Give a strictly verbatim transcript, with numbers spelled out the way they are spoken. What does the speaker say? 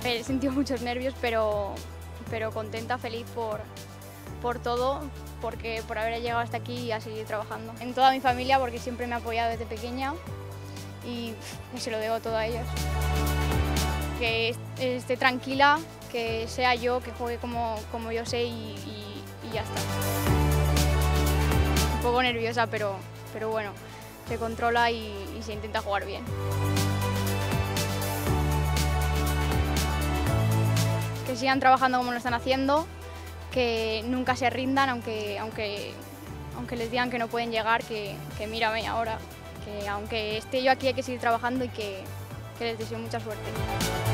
he sentido muchos nervios, pero, pero contenta, feliz por, por todo, porque por haber llegado hasta aquí y a seguir trabajando. En toda mi familia, porque siempre me ha apoyado desde pequeña y pff, se lo debo todo a ellos. Que esté tranquila, que sea yo, que juegue como, como yo sé y, y, y ya está. Un poco nerviosa, pero, pero bueno, se controla y, y se intenta jugar bien. Que sigan trabajando como lo están haciendo, que nunca se rindan, aunque, aunque, aunque les digan que no pueden llegar, que, que mírame ahora, que aunque esté yo aquí hay que seguir trabajando y que, que les deseo mucha suerte.